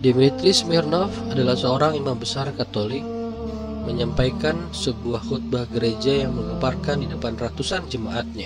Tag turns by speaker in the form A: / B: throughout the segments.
A: Dmitri Smirnov adalah seorang imam besar Katolik menyampaikan sebuah khutbah gereja yang menggemparkan di depan ratusan jemaatnya.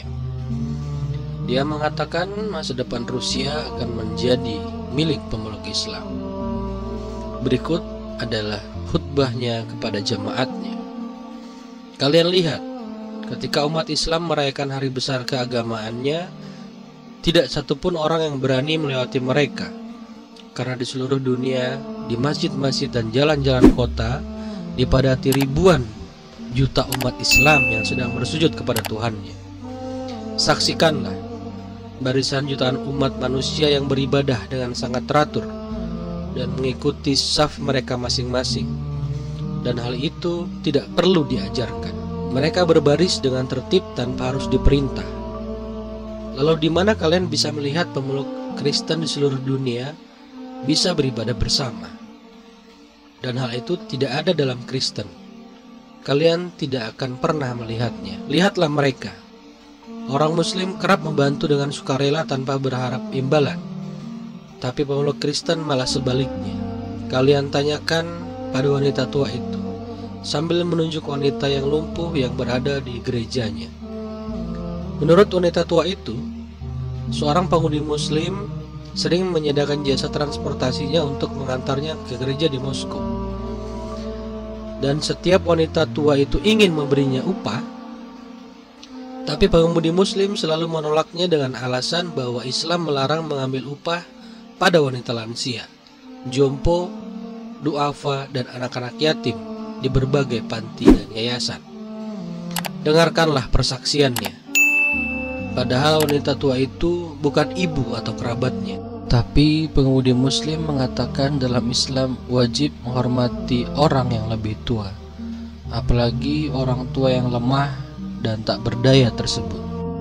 A: Dia mengatakan masa depan Rusia akan menjadi milik pemeluk Islam. Berikut adalah khutbahnya kepada jemaatnya. Kalian lihat, ketika umat Islam merayakan hari besar keagamaannya, tidak satupun orang yang berani melewati mereka. Karena di seluruh dunia, di masjid-masjid dan jalan-jalan kota, dipadati ribuan juta umat Islam yang sedang bersujud kepada Tuhannya. Saksikanlah barisan jutaan umat manusia yang beribadah dengan sangat teratur dan mengikuti saf mereka masing-masing. Dan hal itu tidak perlu diajarkan. Mereka berbaris dengan tertib tanpa harus diperintah. Lalu di mana kalian bisa melihat pemeluk Kristen di seluruh dunia bisa beribadah bersama? Dan hal itu tidak ada dalam Kristen. Kalian tidak akan pernah melihatnya. Lihatlah mereka. Orang Muslim kerap membantu dengan sukarela tanpa berharap imbalan. Tapi pemeluk Kristen malah sebaliknya. Kalian tanyakan pada wanita tua itu, sambil menunjuk wanita yang lumpuh yang berada di gerejanya. Menurut wanita tua itu, seorang penghuni Muslim sering menyediakan jasa transportasinya untuk mengantarnya ke gereja di Moskow. Dan setiap wanita tua itu ingin memberinya upah, tapi pengemudi Muslim selalu menolaknya dengan alasan bahwa Islam melarang mengambil upah pada wanita lansia, jompo, duafa, dan anak-anak yatim di berbagai panti dan yayasan. Dengarkanlah persaksiannya. Padahal wanita tua itu bukan ibu atau kerabatnya. Tapi pengemudi Muslim mengatakan dalam Islam wajib menghormati orang yang lebih tua, apalagi orang tua yang lemah dan tak berdaya tersebut.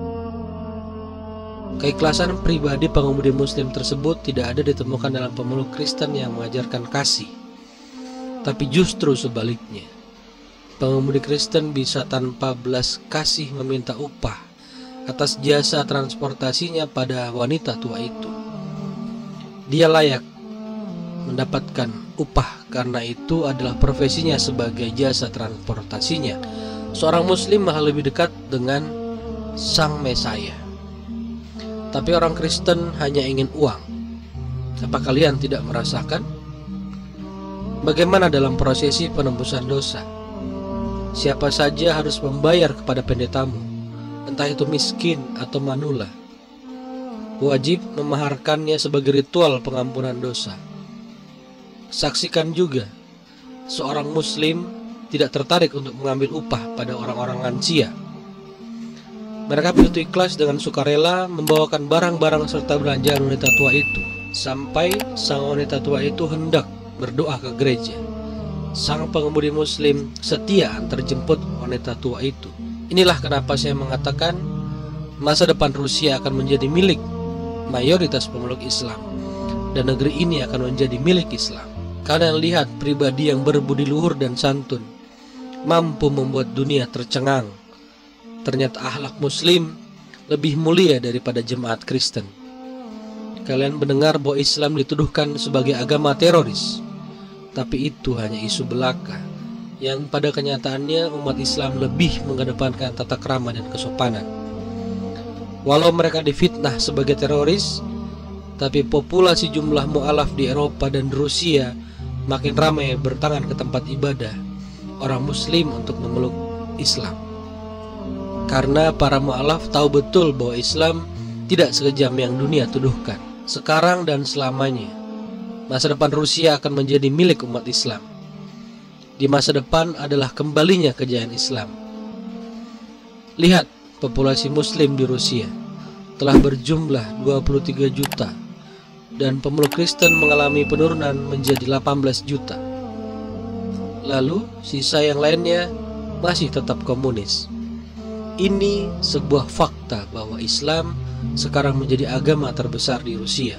A: Keikhlasan pribadi pengemudi Muslim tersebut tidak ada ditemukan dalam pemeluk Kristen yang mengajarkan kasih. Tapi justru sebaliknya, pengemudi Kristen bisa tanpa belas kasih meminta upah atas jasa transportasinya pada wanita tua itu. Dia layak mendapatkan upah karena itu adalah profesinya sebagai jasa transportasinya. Seorang Muslim malah lebih dekat dengan Sang Mesaya. Tapi orang Kristen hanya ingin uang. Apa kalian tidak merasakan? Bagaimana dalam prosesi penembusan dosa? Siapa saja harus membayar kepada pendetamu, entah itu miskin atau manula. Wajib memaharkannya sebagai ritual pengampunan dosa. Saksikan juga, seorang Muslim tidak tertarik untuk mengambil upah pada orang-orang lansia. Mereka begitu ikhlas dengan sukarela membawakan barang-barang serta belanjaan wanita tua itu, sampai sang wanita tua itu hendak berdoa ke gereja. Sang pengemudi Muslim setia antar jemput wanita tua itu. Inilah kenapa saya mengatakan masa depan Rusia akan menjadi milik mayoritas pemeluk Islam, dan negeri ini akan menjadi milik Islam. Kalian lihat pribadi yang berbudi luhur dan santun, mampu membuat dunia tercengang. Ternyata akhlak Muslim lebih mulia daripada jemaat Kristen. Kalian mendengar bahwa Islam dituduhkan sebagai agama teroris, tapi itu hanya isu belaka, yang pada kenyataannya umat Islam lebih mengedepankan tata krama dan kesopanan. Walau mereka difitnah sebagai teroris, tapi populasi jumlah mu'alaf di Eropa dan Rusia makin ramai bertangan ke tempat ibadah orang Muslim untuk memeluk Islam. Karena para mu'alaf tahu betul bahwa Islam tidak sekejam yang dunia tuduhkan. Sekarang dan selamanya, masa depan Rusia akan menjadi milik umat Islam. Di masa depan adalah kembalinya kejayaan Islam. Lihat, populasi Muslim di Rusia telah berjumlah 23 juta dan pemeluk Kristen mengalami penurunan menjadi 18 juta. Lalu sisa yang lainnya masih tetap komunis. Ini sebuah fakta bahwa Islam sekarang menjadi agama terbesar di Rusia.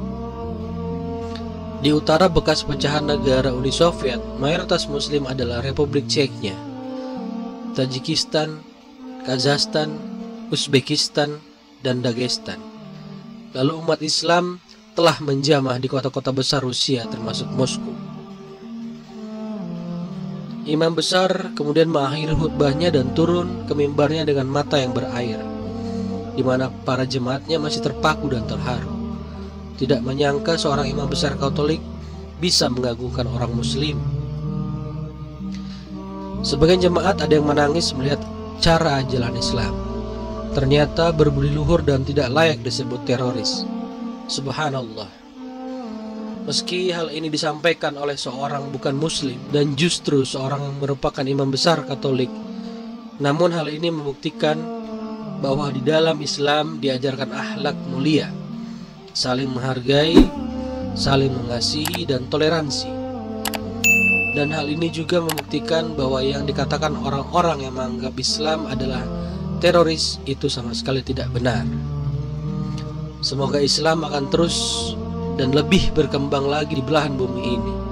A: Di utara bekas pecahan negara Uni Soviet, mayoritas Muslim adalah Republik Ceknya, Tajikistan, Kazakhstan, Uzbekistan, dan Dagestan. Lalu umat Islam telah menjamah di kota-kota besar Rusia termasuk Moskow. Imam besar kemudian mengakhiri khutbahnya dan turun ke mimbarnya dengan mata yang berair, di mana para jemaatnya masih terpaku dan terharu. Tidak menyangka seorang imam besar Katolik bisa mengagungkan orang Muslim. Sebagian jemaat ada yang menangis melihat cara jalan Islam. Ternyata berbudi luhur dan tidak layak disebut teroris. Subhanallah. Meski hal ini disampaikan oleh seorang bukan Muslim dan justru seorang yang merupakan imam besar Katolik, namun hal ini membuktikan bahwa di dalam Islam diajarkan akhlak mulia, saling menghargai, saling mengasihi, dan toleransi. Dan hal ini juga membuktikan bahwa yang dikatakan orang-orang yang menganggap Islam adalah teroris itu sama sekali tidak benar. Semoga Islam akan terus dan lebih berkembang lagi di belahan bumi ini.